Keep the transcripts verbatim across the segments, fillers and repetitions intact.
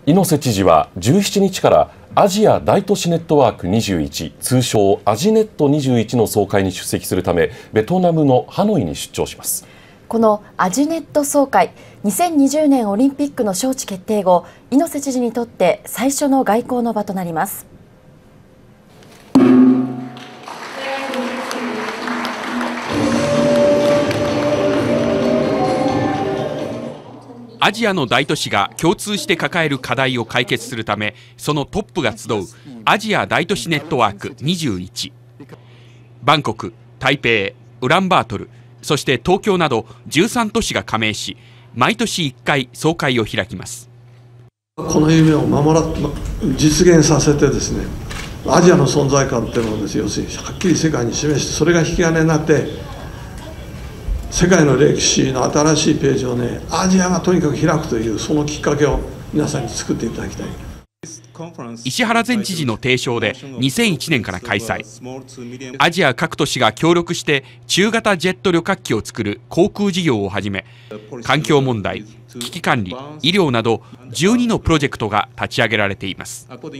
猪瀬知事はじゅうしちにちからアジア大都市ネットワークにじゅういち、通称アジネットにじゅういちの総会に出席するためベトナムのハノイに出張します。 このアジネット総会、にせんにじゅうねんオリンピックの招致決定後、猪瀬知事にとって最初の外交の場となります。 アジアの大都市が共通して抱える課題を解決するため、そのトップが集うアジア大都市ネットワークにじゅういち。バンコク、台北、ウランバートル、そして東京などじゅうさん都市が加盟し、毎年いっかい総会を開きます。 この夢を守ら実現させてですね、アジアの存在感っていうのをですね、要するにはっきり世界に示して、それが引き金になって世界の歴史の新しいページをね、アジアがとにかく開くという、そのきっかけを皆さんに作っていただきたい。 石原前知事の提唱でにせんいちねんから開催。アジア各都市が協力して中型ジェット旅客機を作る航空事業をはじめ、環境問題、危機管理、医療などじゅうにのプロジェクトが立ち上げられています。 なんとい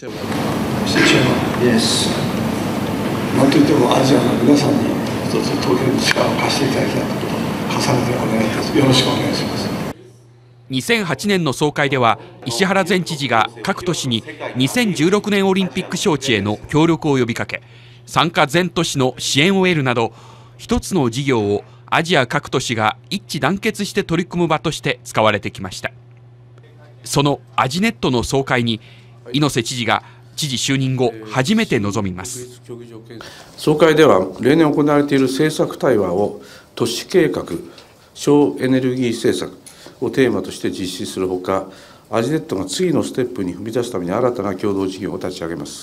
ってもアジアの皆さんに一つ東京に力を貸していただきたいということを重ねてお願いします。よろしくお願いします。 にせんはちねんの総会では、石原前知事が各都市ににせんじゅうろくねんオリンピック招致への協力を呼びかけ、参加全都市の支援を得るなど、一つの事業をアジア各都市が一致団結して取り組む場として使われてきました。そのアジネットの総会に猪瀬知事が知事就任後初めて臨みます。 総会では例年行われている政策対話を都市計画、省エネルギー政策をテーマとして実施するほか、アジネットが次のステップに踏み出すために新たな共同事業を立ち上げます。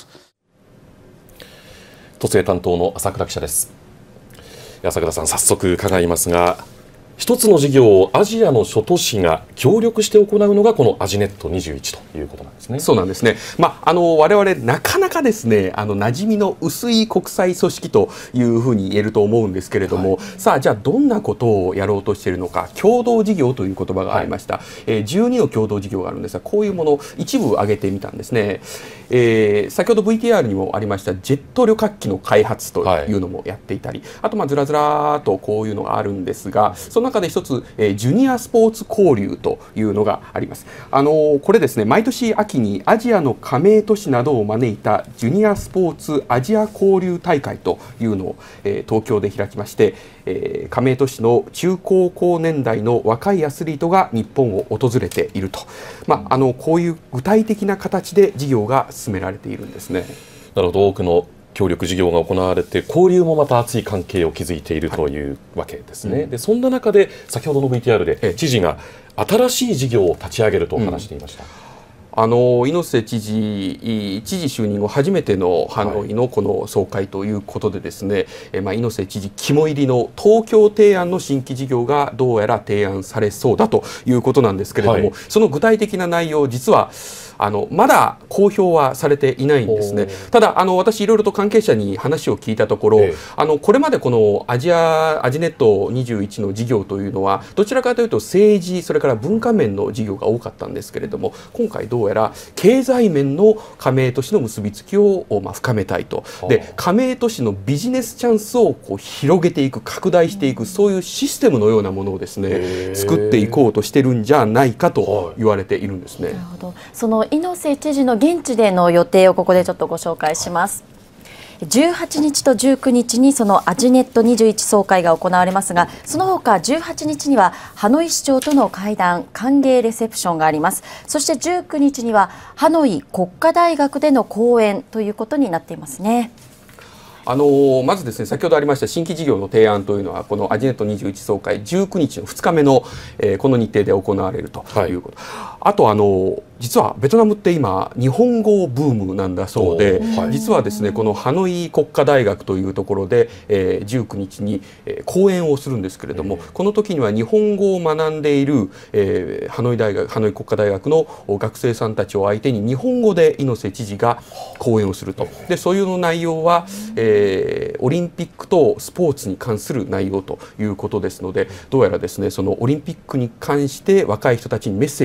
都政担当の朝倉記者です。朝倉さん、早速伺いますが、一つの事業をアジアの諸都市が協力して行うのがこのアジネットにじゅういちということなんですね。 そうなんですね。まあ、あの我々なかなかですね、あの馴染みの薄い国際組織というふうに言えると思うんですけれども、はい、さあじゃあどんなことをやろうとしているのか、共同事業という言葉がありました。はい、えー、じゅうにの共同事業があるんですが、こういうものを一部挙げてみたんですね。えー、先ほど ブイティーアール にもありましたジェット旅客機の開発というのもやっていたり、はい、あとまあずらずらーとこういうのがあるんですが、その中で一つ、えー、ジュニアスポーツ交流というのがあります。あのー、これですね、毎年秋にアジアの加盟都市などを招いたジュニアスポーツアジア交流大会というのを、えー、東京で開きまして、えー、加盟都市の中高校年代の若いアスリートが日本を訪れていると、まあ、あのこういう具体的な形で事業が進められているんですね。 なるほど、多くの協力事業が行われて、交流もまた熱い関係を築いているというわけですね。はい、でそんな中で先ほどの ブイティーアール で知事が新しい事業を立ち上げると話していました。うん、 あの猪瀬知事、知事就任後初めてのハノイのこの総会ということでですね、はい、えまあ、猪瀬知事肝入りの東京提案の新規事業がどうやら提案されそうだということなんですけれども、はい、その具体的な内容、実はあのまだ公表はされていないんですね。ただあの私いろいろと関係者に話を聞いたところ、ええ、あのこれまでこのアジアアジネットにじゅういちの事業というのはどちらかというと政治、それから文化面の事業が多かったんですけれども、今回どうやら経済面の加盟都市の結びつきを、まあ、深めたいと。で加盟都市のビジネスチャンスをこう広げていく、拡大していく、そういうシステムのようなものをですね作っていこうとしてるんじゃないかと言われているんですね。 なるほど。その猪瀬知事の現地での予定をここでちょっとご紹介します。じゅうはちにちとじゅうくにちにそのアジネットにじゅういち総会が行われますが、その他じゅうはちにちにはハノイ市長との会談、歓迎レセプションがあります。そしてじゅうくにちにはハノイ国家大学での講演ということになっていますね。 あのまずですね、先ほどありました新規事業の提案というのはこのアジネットにじゅういち総会じゅうくにちのふつかめの、えー、この日程で行われるということ、はい、あとあの実はベトナムって今日本語ブームなんだそうで、はい、実はですねこのハノイ国家大学というところで、えー、じゅうくにちに、えー、講演をするんですけれども、この時には日本語を学んでいる、えー、ハノイ大学ハノイ国家大学の学生さんたちを相手に日本語で猪瀬知事が講演をすると。でそういうの内容は、えーえー、オリンピックとスポーツに関する内容ということですので、どうやらですねそのオリンピックに関して若い人たちにメッセージを発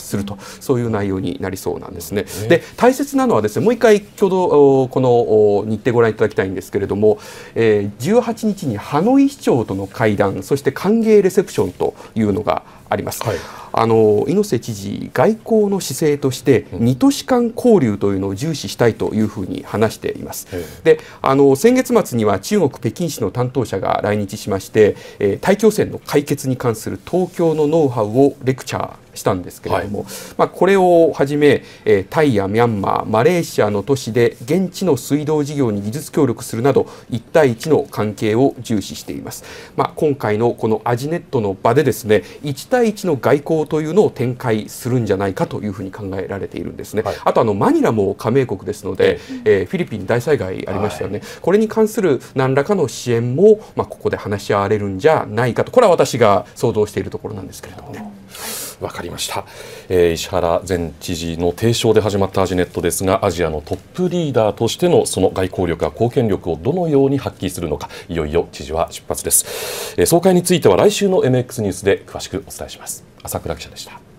達すると、そういう内容になりそうなんですね。で、大切なのはですね、もう一回ちょうどこの日程ご覧いただきたいんですけれども、えー、じゅうはちにちにハノイ市長との会談、そして歓迎レセプションというのがあります。はい、あの猪瀬知事、外交の姿勢としてに都市間交流というのを重視したいというふうに話しています。で、あの先月末には中国北京市の担当者が来日しまして、えー、大気汚染の解決に関する東京のノウハウをレクチャーしたんですけれども、はい、まあ、これをはじめ、えー、タイやミャンマー、マレーシアの都市で現地の水道事業に技術協力するなどいち対いちの関係を重視しています。まあ、今回のこのアジネットの場でですね、いち対いちの外交というのを展開するんじゃないかというふうに考えられているんですね。はい、あとあのマニラも加盟国ですので、えー、フィリピン大災害ありましたよね。はい、これに関する何らかの支援も、まあ、ここで話し合われるんじゃないかと、これは私が想像しているところなんですけれどもね。 わかりました、えー、石原前知事の提唱で始まったアジネットですが、アジアのトップリーダーとしてのその外交力や貢献力をどのように発揮するのか、いよいよ知事は出発です。えー、総会については来週の エムエックス ニュースで詳しくお伝えします。朝倉記者でした。